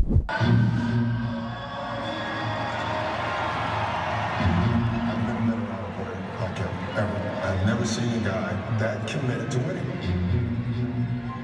I've never met around a player like him, ever. I've never seen a guy that committed to winning.